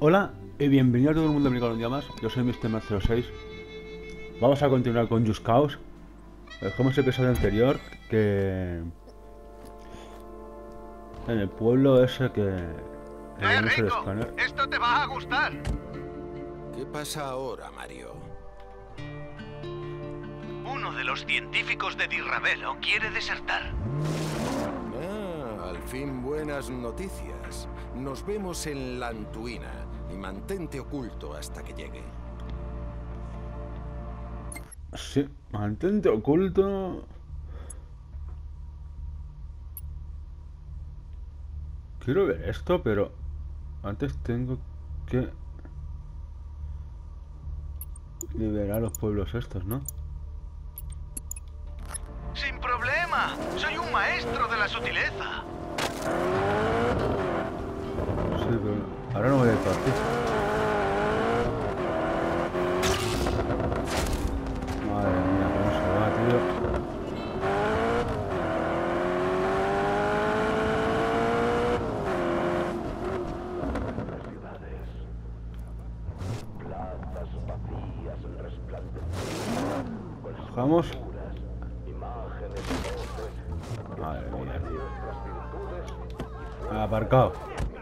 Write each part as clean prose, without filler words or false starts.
Hola y bienvenido a todo el mundo a un día más. Yo soy MrMar06. Vamos a continuar con Just Cause. Dejamos el episodio anterior que en el pueblo ese que tenemos el Rico! escáner. ¡Esto te va a gustar! ¿Qué pasa ahora, Mario? Uno de los científicos de Dirravelo quiere desertar. Ah, al fin buenas noticias. Nos vemos en la Antuina y mantente oculto hasta que llegue. Sí, mantente oculto. Quiero ver esto, pero antes tengo que liberar los pueblos estos, ¿no? ¡Sin problema! ¡Soy un maestro de la sutileza! Sí, pero ahora no voy a ir por aquí. Madre mía, cómo se va, tío. Bajamos. Madre mía, tío. Aparcado.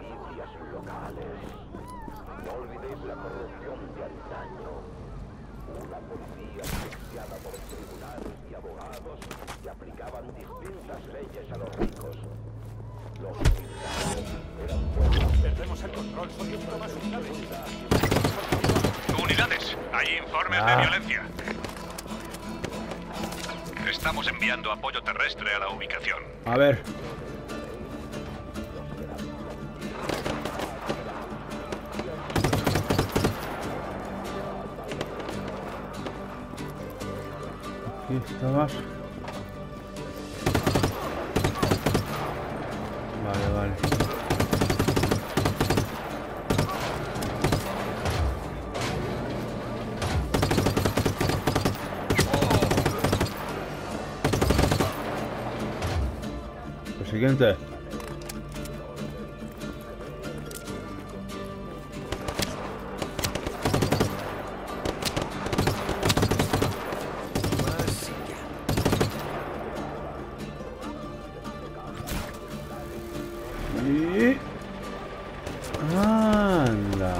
Perdemos el control, soy un más Unidades, hay informes de violencia. Estamos enviando apoyo terrestre a la ubicación. A ver. Aquí estabas. Vale, vale. Lo siguiente. Más y ya. Y... ¡Anda!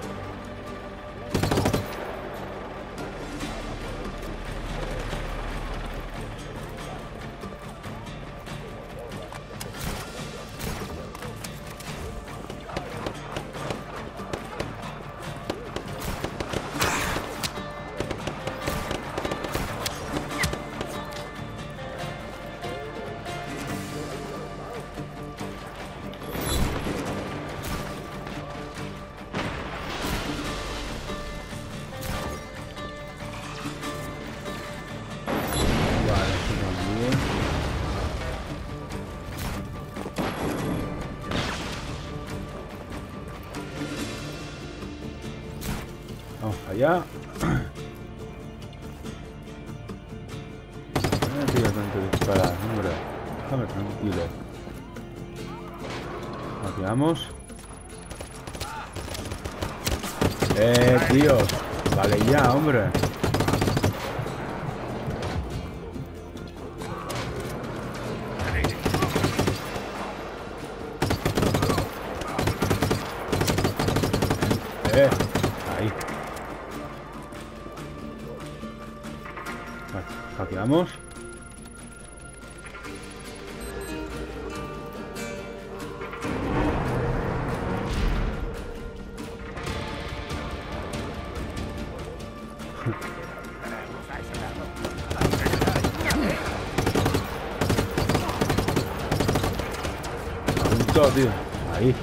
Vale, esto también. Vamos allá. No me pidas tanto disparar, hombre. Déjame tranquilo. Hackeamos. Tío. Vale ya, hombre. Ahí. Vale, hackeamos. Punto, tío. Ahí.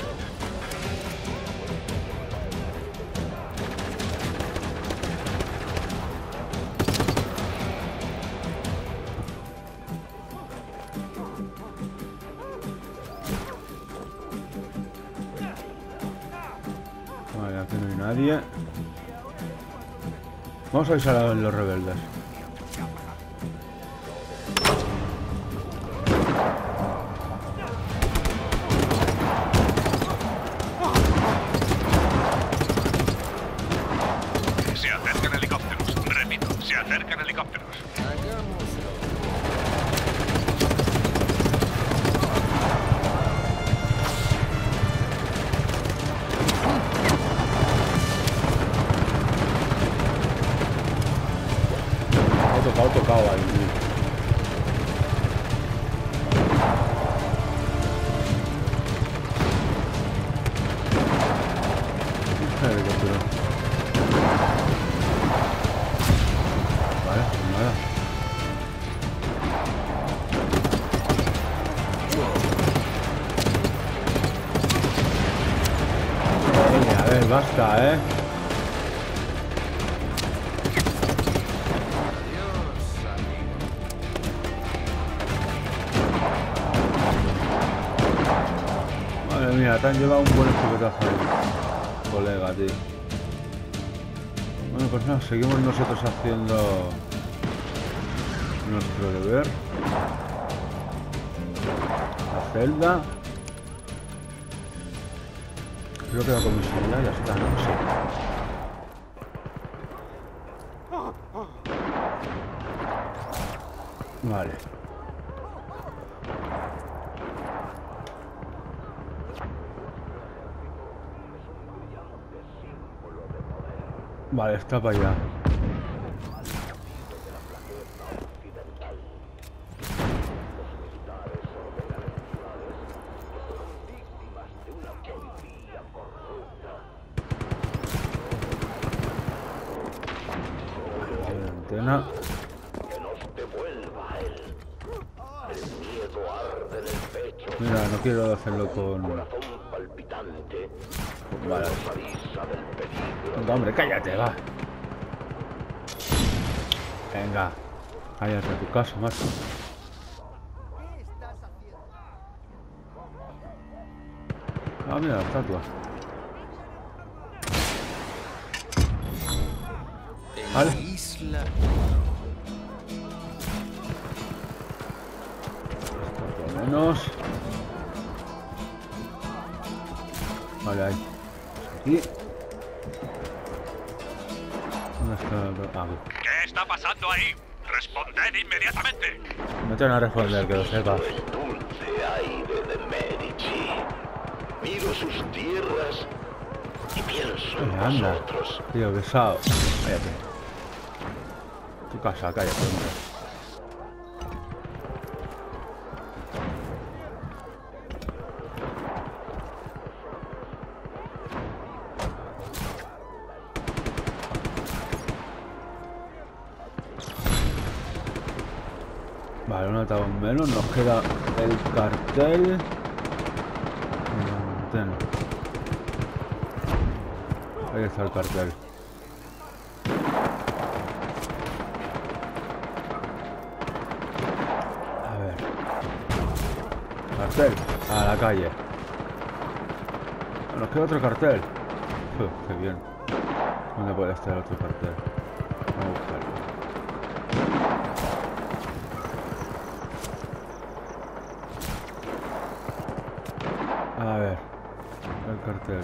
Vale, aquí no hay nadie. Vamos a avisar a los rebeldes. tocado ahí, tío. Helicóptero. Vale, pues nada. A ver, basta, Madre mía, te han llevado un buen escopetazo ahí, colega, tío. Bueno, pues nada, seguimos nosotros haciendo nuestro deber. La celda. Creo que la comisaría ya está, no sé. Vale. Vale, está para allá. Antena. Mira, no quiero hacerlo con... Vale. Venga, hombre, cállate, va. Venga. Cállate a tu casa, macho. Ah, mira la estatua. Vale. Isla. Estatua menos. Vale, ahí. Aquí. ¿Dónde está? Ah, aquí. ¿Qué está pasando ahí? Responded inmediatamente. No te van a responder, que lo sepas. El dulce aire de Medici. Miro sus tierras y pienso en Anda, vosotros. tío, pesado. Cállate. Tu casa, cállate, hombre. Vale, un atado menos. Nos queda el cartel. Ahí está el cartel. A ver. Cartel. A la calle. Nos queda otro cartel. Qué bien. ¿Dónde puede estar otro cartel? Vamos a buscarlo. A ver. El cartel.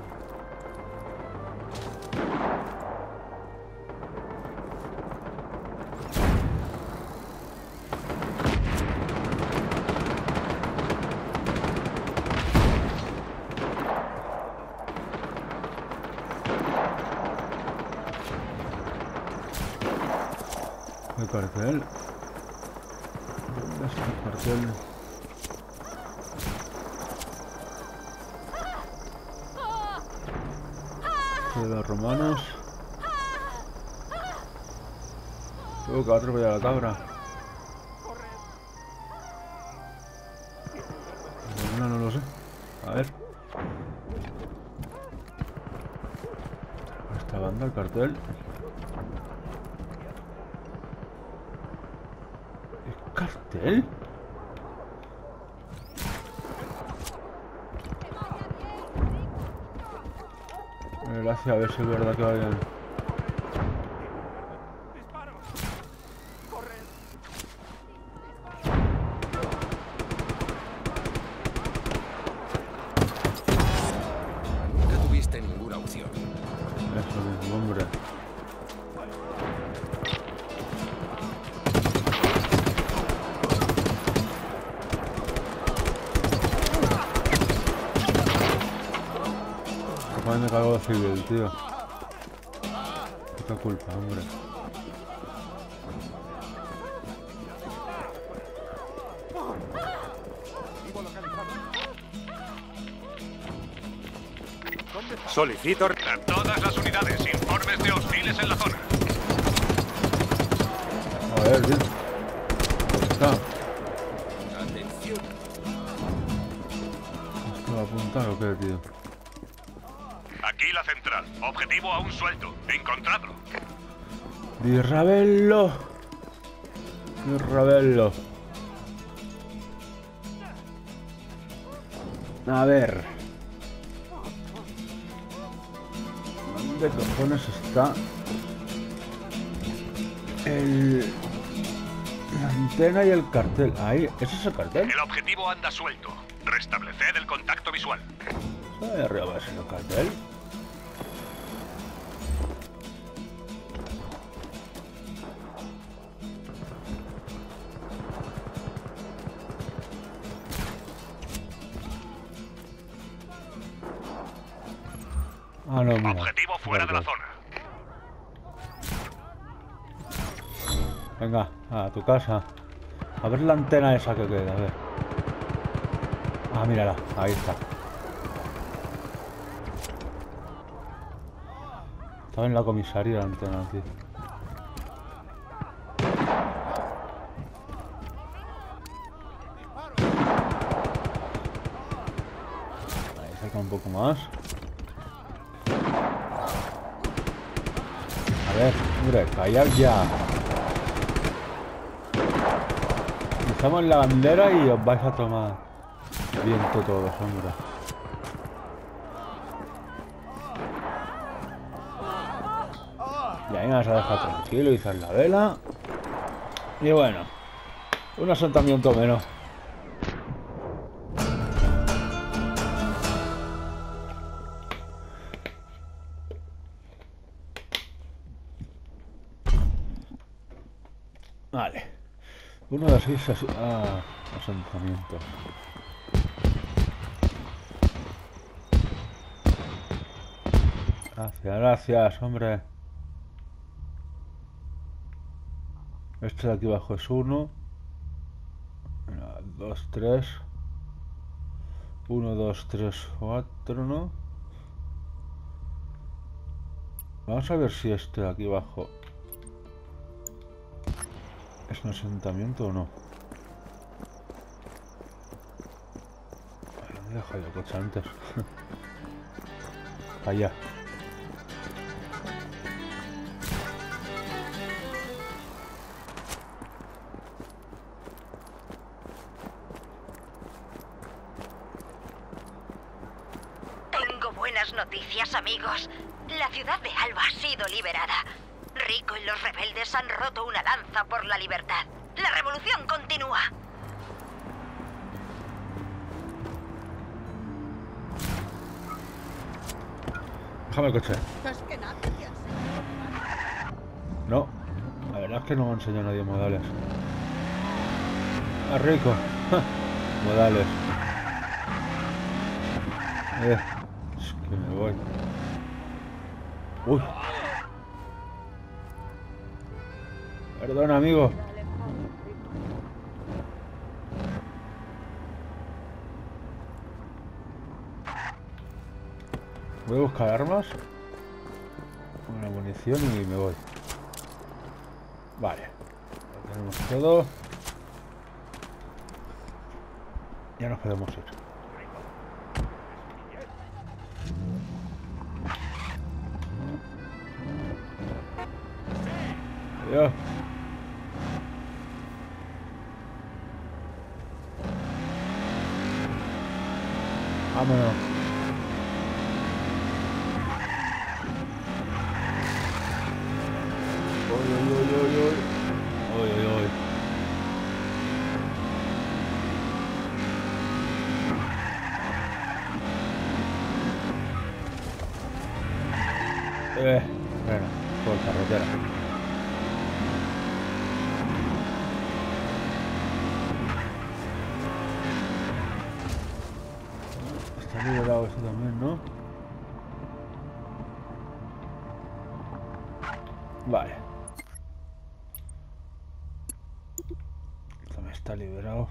El cartel. ¿Dónde está el cartel? De los romanos. Tengo que atropellar a la cabra. No, no lo sé. A ver. Esta banda, el cartel. ¿El cartel? Gracias, a ver si es verdad que vayan. Nunca tuviste ninguna opción. Eso mismo, hombre. Me cago de civil, tío. Qué culpa, hombre. Solicito... A todas las unidades, informes de hostiles en la zona. A ver, bien. Está. Atención. ¿Esto va a apuntar o qué, tío? Aquí la central. Objetivo aún suelto. Encontradlo. Di Ravello. Di Ravello. A ver. ¿Dónde cojones está la antena y el cartel? Ahí, ¿ese es el cartel? El objetivo anda suelto. Restableced el contacto visual. Ahí arriba es el cartel. Ah, no, mira. Objetivo fuera de la zona. Venga, a tu casa. A ver la antena esa que queda, a ver. Ah, mírala, ahí está. Estaba en la comisaría la antena, tío. Ahí saca un poco más. A ver, hombre, callad ya. Estamos en la bandera y os vais a tomar viento todos, hombre. Y ahí me vas a dejar tranquilo, izar la vela. Y bueno, un asentamiento menos. Vale. Uno de 6 asentamientos. Gracias, gracias, hombre. Este de aquí abajo es 1. 2, 3. 1, 2, 3, 4, ¿no? Vamos a ver si este de aquí abajo ¿es un asentamiento o no? ¿Dónde he dejado el coche antes? Allá. Tengo buenas noticias, amigos. La ciudad de Alba ha sido liberada. Rico y los rebeldes han roto una lanza por la libertad. La revolución continúa. Déjame el coche. No, la verdad es que no me enseñó nadie modales. Ah, rico. Modales. Es que me voy. Uy. Perdón, amigo. Voy a buscar armas. Una munición y me voy. Vale. Lo tenemos todo. Ya nos podemos ir. Adiós. Vámonos. Uy, uy, uy, uy, uy. Uy, uy, uy. Bueno, por carretera. Está liberado esto también, ¿no? Vale. Esto también está liberado.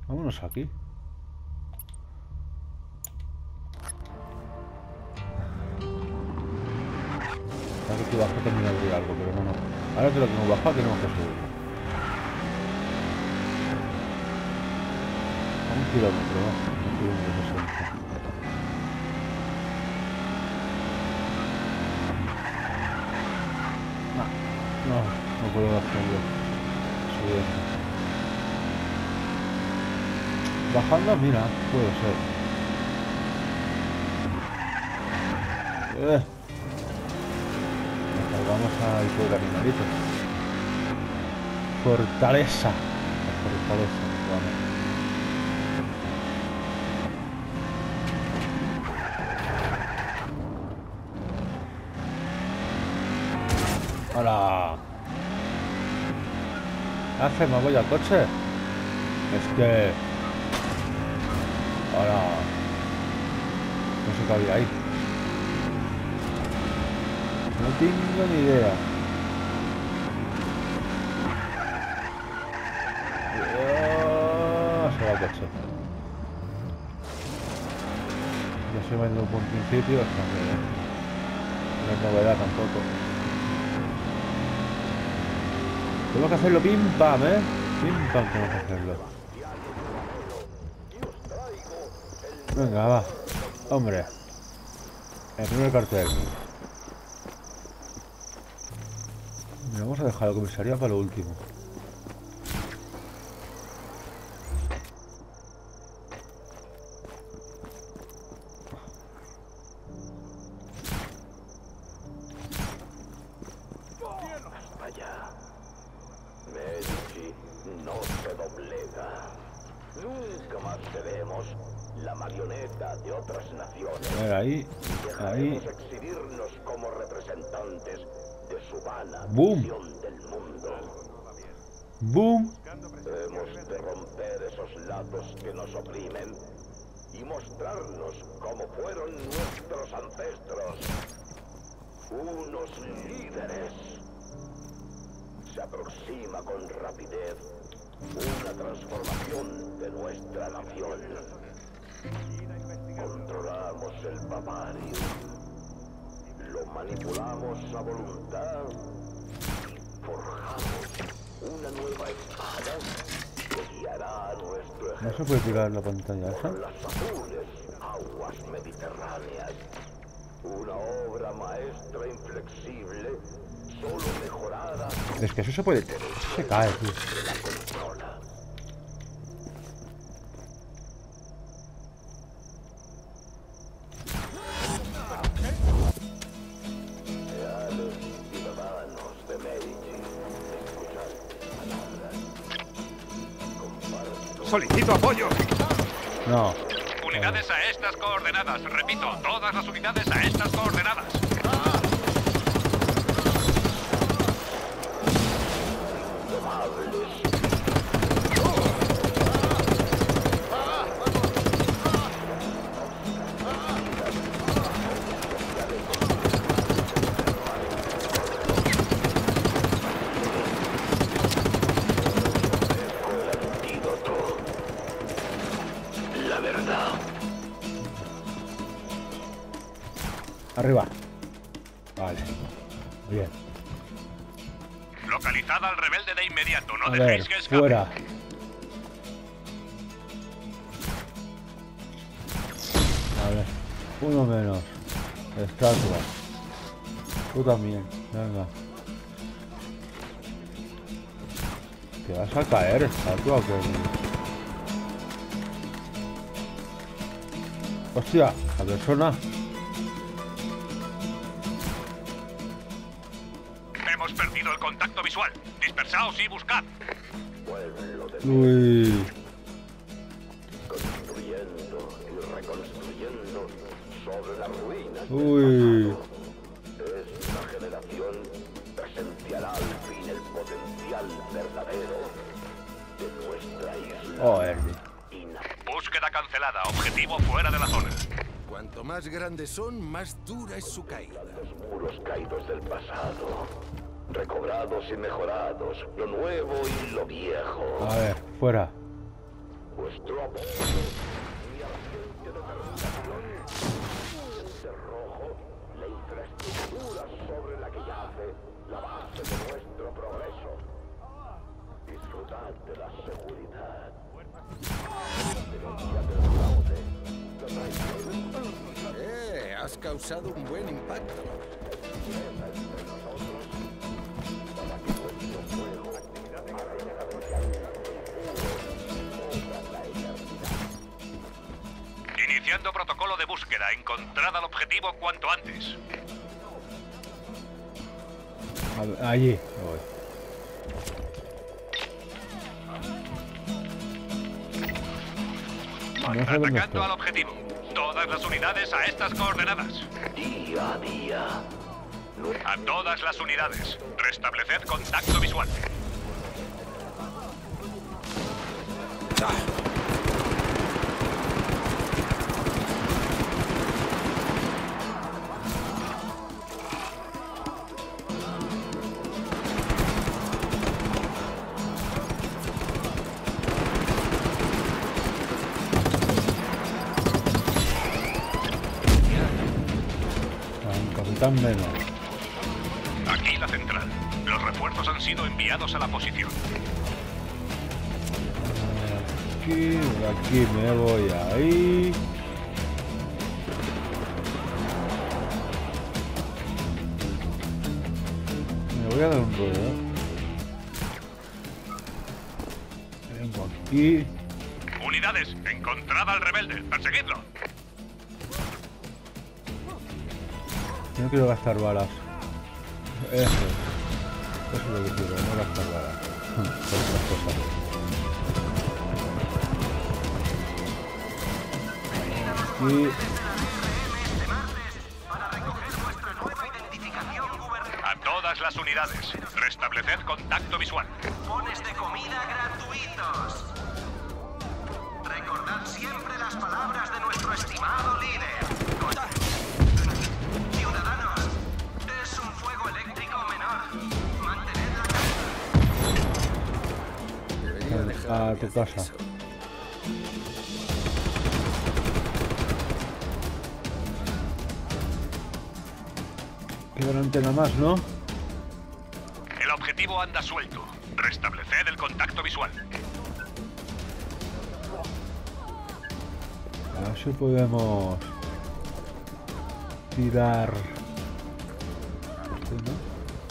Vámonos aquí. Sabes que bajo también habría algo, pero no. Ahora que lo tengo bajado tenemos que subir. A 1 kilómetro, ¿no? 1 kilómetro 60. No puedo hacerlo. Subiendo. Bajando, mira, puede ser. Vamos al pueblo de animalitos. Fortaleza. La fortaleza, vamos. ¡Hola! ¿Qué hace? ¿Me voy al coche? Es que... ¡Hola! No sé qué había ahí. No tengo ni idea. Se va el coche. Ya se va en un buen principio. No es novedad tampoco. Tenemos que hacerlo pim pam, pim pam tenemos que hacerlo. Venga, va. Hombre. El primer cartel. Mira, vamos a dejar la comisaría para lo último. Vaya. Medici no se doblega. Nunca más seremos la marioneta de otras naciones. A ver, ahí. Dejaremos exhibirnos como representantes de su vana ¡Boom! visión del mundo. ¡Boom! Hemos de romper esos lazos que nos oprimen y mostrarnos como fueron nuestros ancestros. Unos líderes. Se aproxima con rapidez una transformación de nuestra nación. Controlamos el Bavario. Lo manipulamos a voluntad y forjamos una nueva espada que guiará a nuestro ¿No se ejército puede tirar la pantalla esa? por las azules aguas mediterráneas. Una obra maestra inflexible, solo mejorada. Es que eso se puede... Se cae, tío. Se la controla. Leales ciudadanos de Medici, escuchad palabras. Comparto. ¡Solicito apoyo! No. Unidades a estas coordenadas. Repito, todas las unidades a estas coordenadas. La verdad. Arriba. Vale. Bien. Localizada al rebelde de inmediato. No A dejéis ver, que escape. fuera. A ver. Uno menos. Estatua. Tú también. Venga. ¿Te vas a caer, estatua o qué? Hostia, la persona. Hemos perdido el contacto visual. Dispersaos y buscad. Pueblo de Uy. construyendo y reconstruyendo sobre las ruinas. Uy. Esta generación presenciará al fin el potencial verdadero de nuestra isla. Oh, Erdi. Búsqueda cancelada. Objetivo fuera de la zona. Cuanto más grandes son, más dura es su caída. Los muros caídos del pasado, recobrados y mejorados, lo nuevo y lo viejo. A ver, fuera. vuestro apoyo, mi ardiente determinación, el rojo, la infraestructura sobre la que yace la base de nuestro progreso. Disfrutad de la seguridad. Has causado un buen impacto. Iniciando protocolo de búsqueda. Encontrad al objetivo cuanto antes. Allí voy. No sé dónde Atacando estoy. al objetivo. Todas las unidades a estas coordenadas. Día a día. A todas las unidades. Restableced contacto visual. Capitán menos. Aquí la central. Los refuerzos han sido enviados a la posición. Aquí me voy ahí. Me voy a dar un rodeo. Vengo aquí. Unidades, encontrad al rebelde. Perseguidlo. No quiero gastar balas. Eso es lo que quiero, no gastar balas. Por otras cosas. Y A todas las unidades. Restableced contacto visual. Cupones de comida gratuitos. Recordad siempre las palabras de nuestro estimado líder. Ciudadanos, es un fuego eléctrico menor. Mantened la Debería dejar a de tu hacer casa. eso. queda una antena más, ¿no? El objetivo anda suelto. Restableced el contacto visual. A ver si podemos tirar. ¿Sí, no?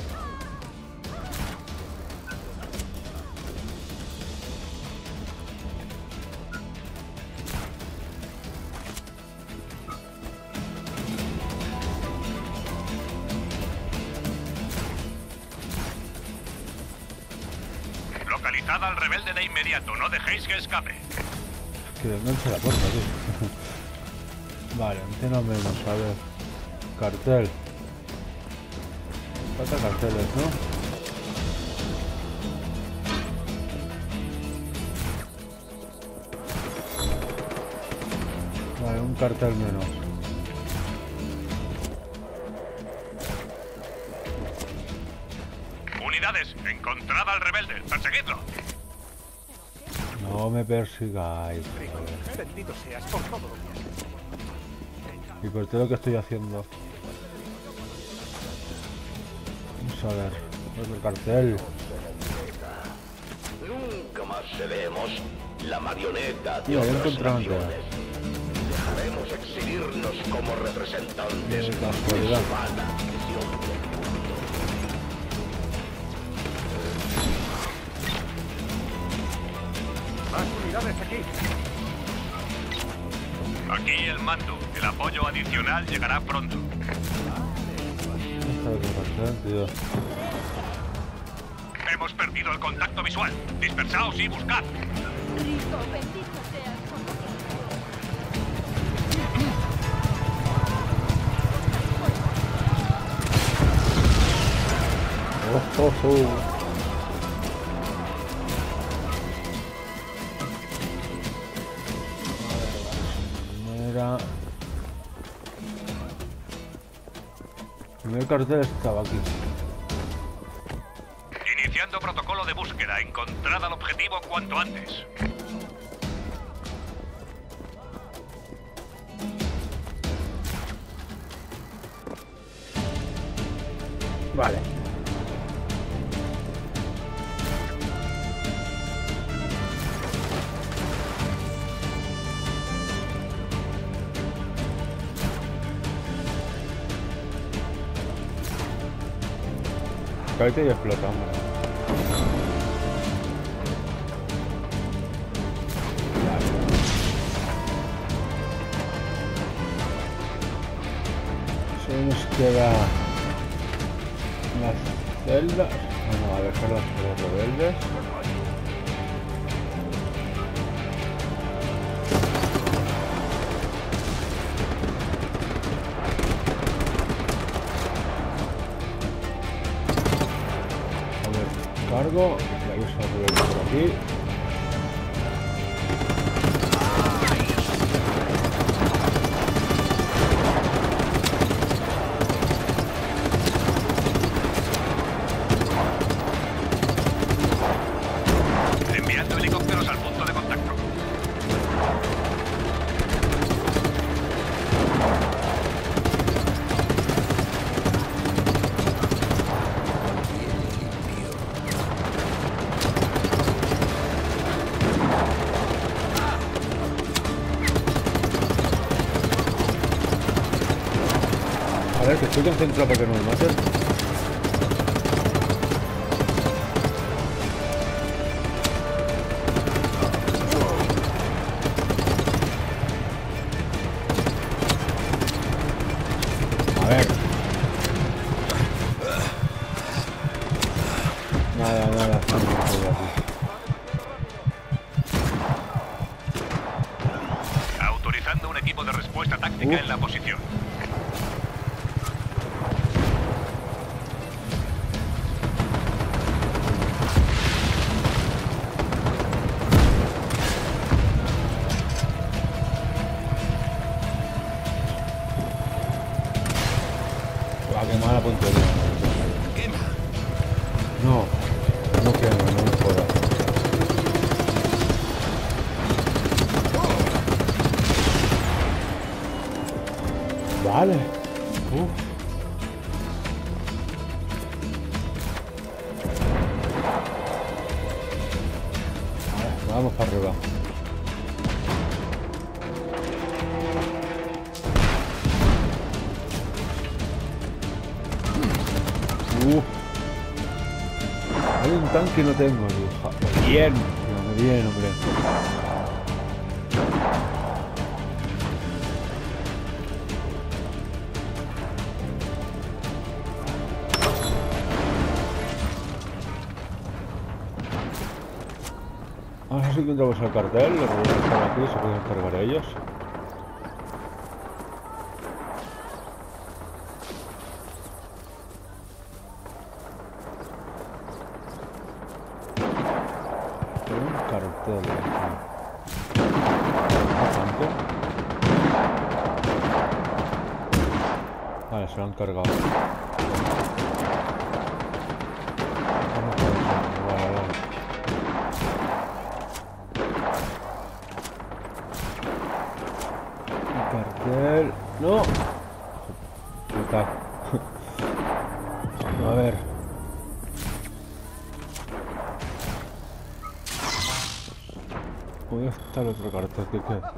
Localizad al rebelde de inmediato. No dejéis que escape. Que enganche la puerta, tío. Vale, antena menos, a ver. Cartel. Falta carteles, ¿no? Vale, un cartel menos. Unidades, encontrad al rebelde. Perseguidlo. No me persigáis. Bendito seas por todo lo que has hecho. Y por todo lo que estoy haciendo. Vamos a ver. Otro cartel. Nunca más seremos la marioneta de Mira, ya otras encontré una naciones. Dejaremos exhibirnos como representantes Qué de casualidad. su vana ambición. Más unidades aquí. Aquí el mando. El apoyo adicional llegará pronto. Está otro cartel, tío. Hemos perdido el contacto visual. Dispersaos y buscad. Rico, bendito seas por Oh, oh, oh. Mira. El primer cartel estaba aquí. Iniciando protocolo de búsqueda. Encontrad al objetivo cuanto antes. Vale. Cállate y explota, hombre. Solo nos queda las celdas. Vamos a dejarlas por los rebeldes. A ver, cargo. La uso a rebelde por aquí. Enviando helicópteros al punto de contacto. A ver, que estoy concentrado para que no me maten. A ver. Nada, estamos aquí. Autorizando un equipo de respuesta táctica en la posición. Qué mala puntería. No quema, no me jodas. Vale. Vamos para arriba. Hay un tanque y no tengo, tío. Bien, hombre. Ahora sí que entramos al cartel, los robots que están aquí se pueden cargar ellos. Un cartel aquí. ¿Tanto? Vale, se lo han cargado. Vale. Cartel. No. Puta. A ver. ¿Dónde está el otro cartel que queda?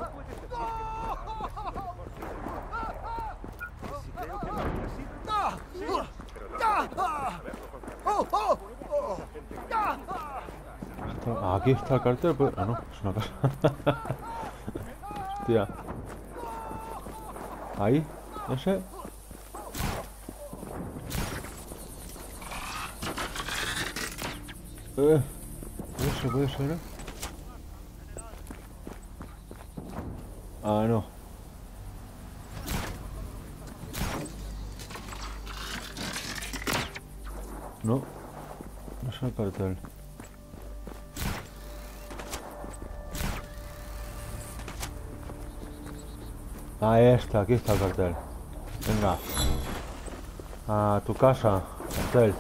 Aquí está el cartel, pues... Ah, no, es una casa. Hostia. Ahí, ese. Puede ser, Ah, no. No es el cartel. Ahí está, aquí está el cartel. Venga. A tu casa, cartel.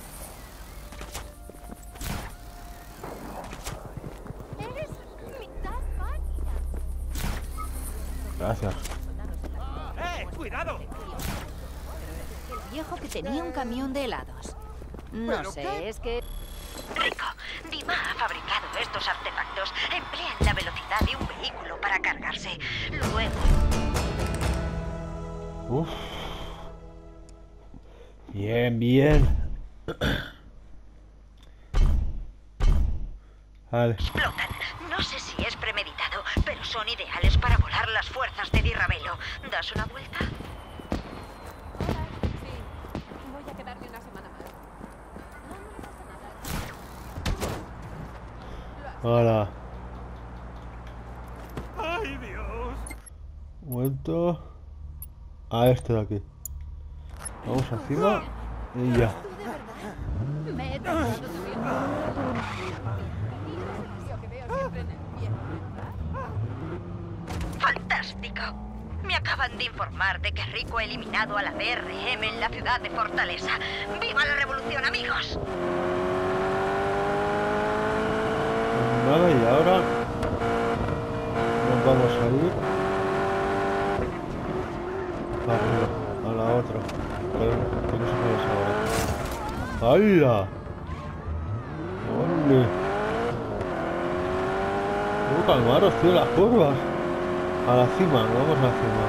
Eres mitad máquina. Gracias. ¡Cuidado! viejo que tenía un camión de helados. No sé, es que... Rico, Dima ha fabricado estos artefactos. Emplean la velocidad de un vehículo para cargarse. Luego... Uf. Bien, bien. Vale. explotan. No sé si es premeditado, pero son ideales para volar las fuerzas de Di Ravello. ¿Das una vuelta? Hola, sí. Voy a quedarme una semana más. No, no le pasa nada. Hola. ¡Ay, Dios! Un momento. A este de aquí. Vamos encima. Y ya. Tú de verdad. Me he tratado tu bien. Lo que veo siempre en el pie, ¿verdad? ¡Fantástico! Me acaban de informar de que Rico ha eliminado a la BRM en la ciudad de Fortaleza. ¡Viva la revolución, amigos! Nada, y ahora nos vamos a ir a la otra. Que no se puede ahora. ¡Hala! ¡Ole! Calmaros, tío, las curvas. A la cima, vamos a la cima.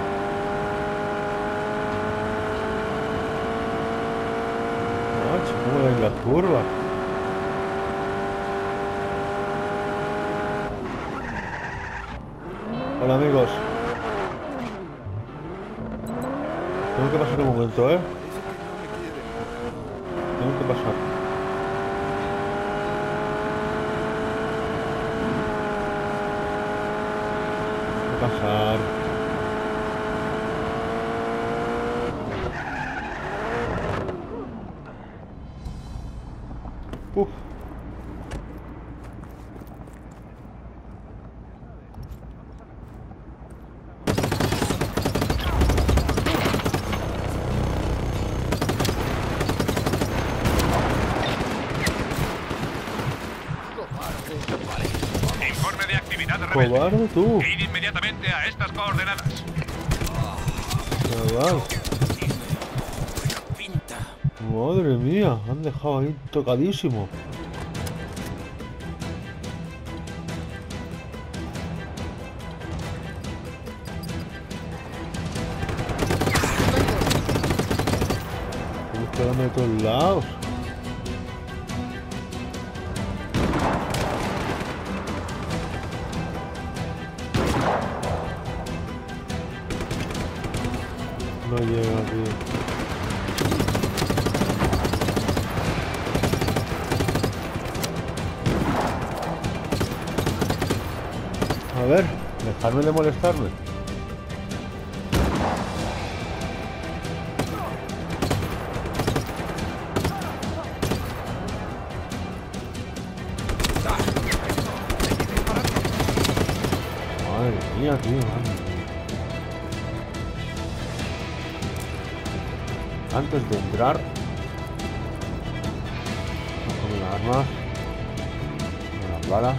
Macho, ¿cómo ven las curvas? Hola, amigos. Tengo que pasar un momento, ¿eh? Tengo que pasar. Pasar. Uf. Informe de actividad rebelde. Cobarde tú. Ir inmediatamente a estas coordenadas. Chaval. Madre mía, han dejado ahí tocadísimo. Estamos quedando de todos lados. No llega, tío. A ver, dejarme de molestarme. Madre mía, tío, madre. Antes de entrar, cojo las armas, las balas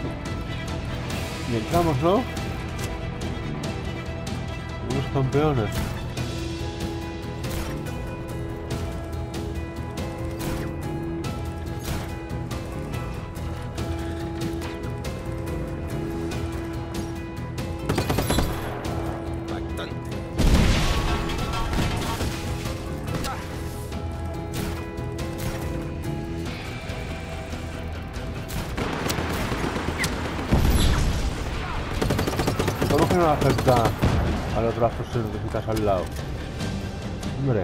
y entramos, ¿no? Unos campeones. ¿Cómo que no afecta a las otras personas que estás al lado? Hombre.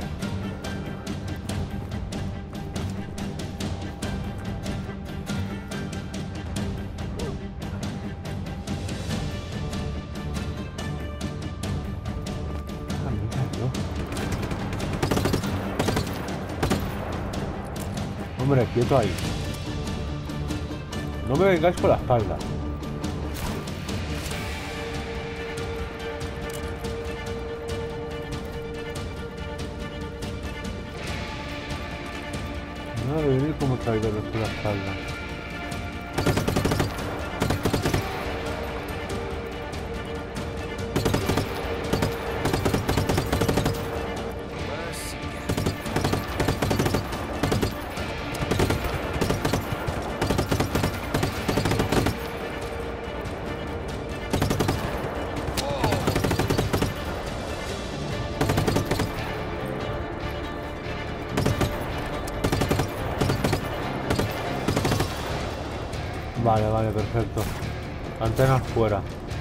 Ah, mira, tío. Hombre, quieto ahí. No me vengáis por la espalda. No debe venir como traidores por la espalda. Vale, vale, perfecto. Antenas fuera.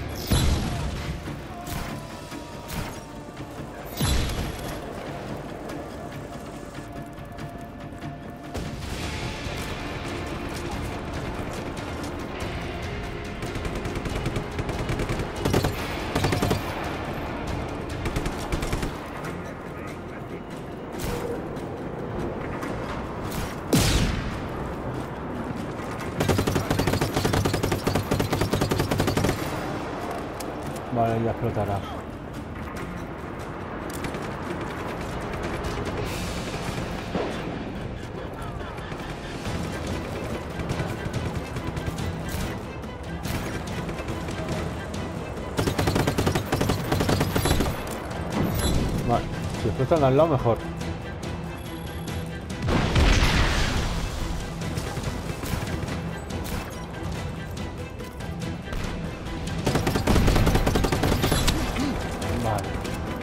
Vale, ya explotarás. Vale, si explotan al lado mejor. Vale.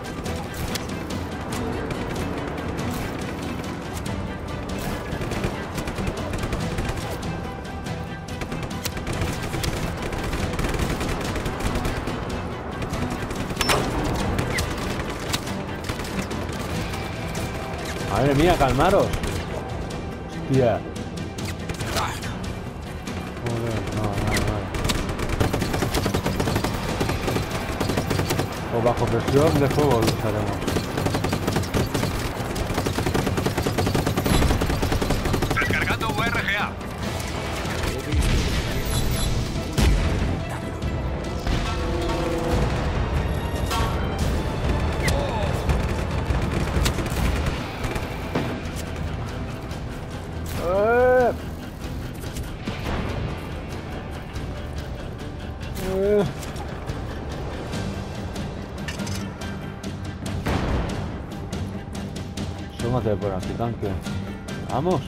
Madre mía, calmaros. Hostia. Joder, no, vale. O bajo presión de fuego lucharemos. Descargando URGA. Súmate por aquí, tanque. Vamos.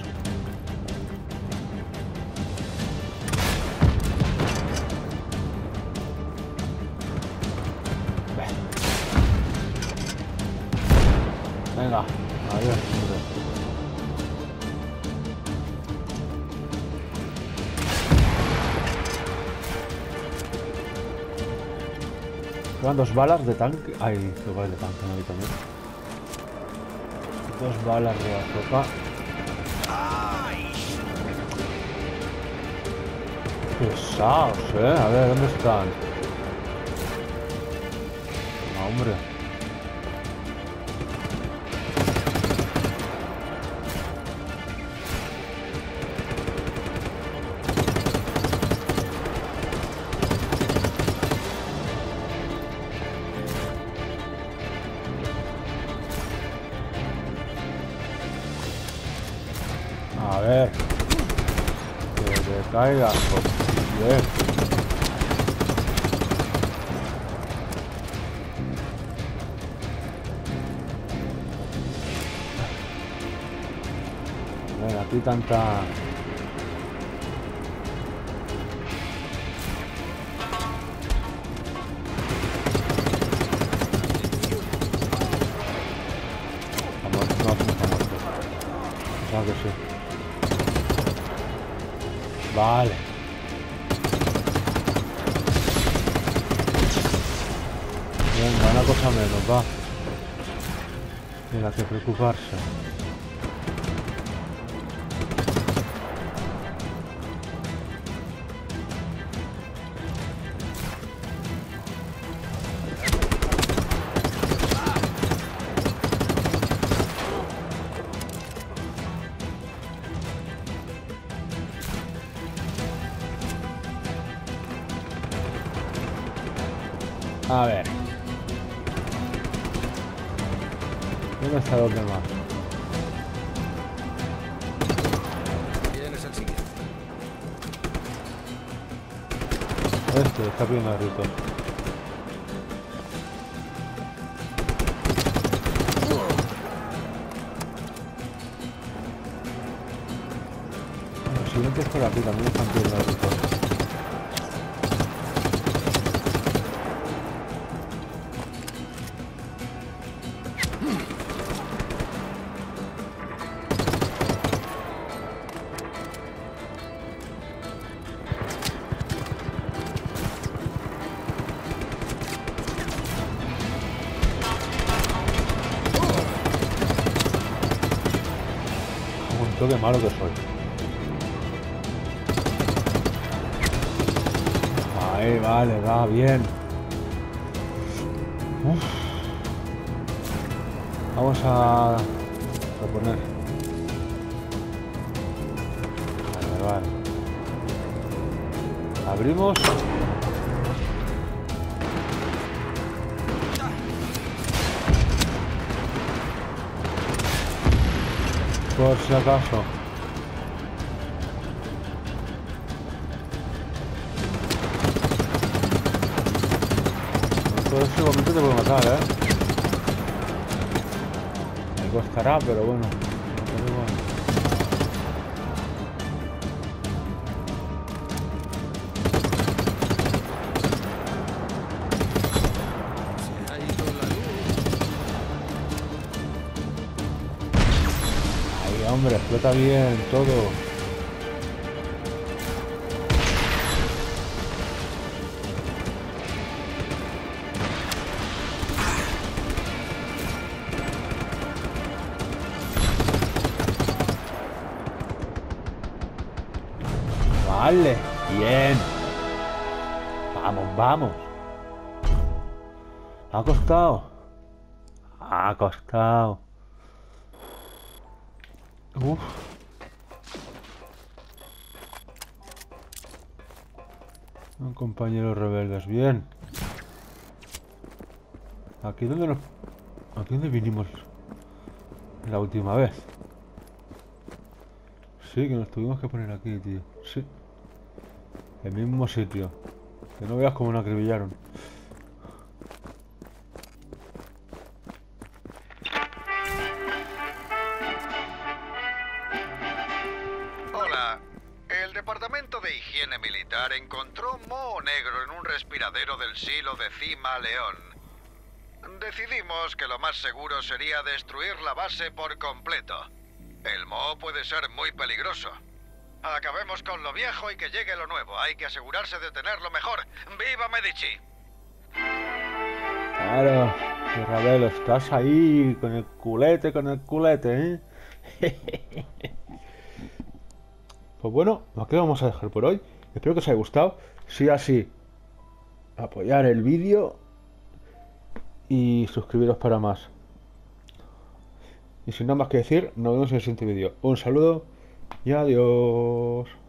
Venga, adiós. Quedan 2 balas de tanque. Ay, 2 balas de tanque, no vi también. 2 balas de azúcar. Pesados, a ver, ¿dónde están? No, hombre. A ver. Que te caigas, por bien. A ver, aquí tanta... Vamos, no, está muerto. Pensaba que sí. Vale. Venga, una cosa menos, va. Mira, que preocuparse. A ver. ¿Dónde está los demás? ¿Quién es el siguiente? Este, está pidiendo gritos. Los siguientes por aquí también están pidiendo gritos. qué malo que soy. Ahí, vale, va bien. Uf. Vamos a poner. Vale. Abrimos. Por si acaso. Por ese momento te puedo matar, Me costará, pero bueno. Se ha ido la luz. Ahí, hombre, explota bien todo. Vale, bien. Vamos, vamos. Ha costado. Ha costado. Uf. Un compañero rebeldes, bien. Aquí donde vinimos la última vez. Sí, que nos tuvimos que poner aquí, tío. Sí. El mismo sitio. Que no veas cómo nos acribillaron. Hola. El Departamento de Higiene Militar encontró moho negro en un respiradero del silo de Cima León. Decidimos que lo más seguro sería destruir la base por completo. El moho puede ser muy peligroso. Acabemos con lo viejo y que llegue lo nuevo. Hay que asegurarse de tenerlo mejor. ¡Viva Medici! Claro, Ravelo, estás ahí con el culete, ¿eh? Pues bueno, aquí vamos a dejar por hoy. Espero que os haya gustado. Si es así, apoyar el vídeo y suscribiros para más. Y sin nada más que decir, nos vemos en el siguiente vídeo. Un saludo y adiós.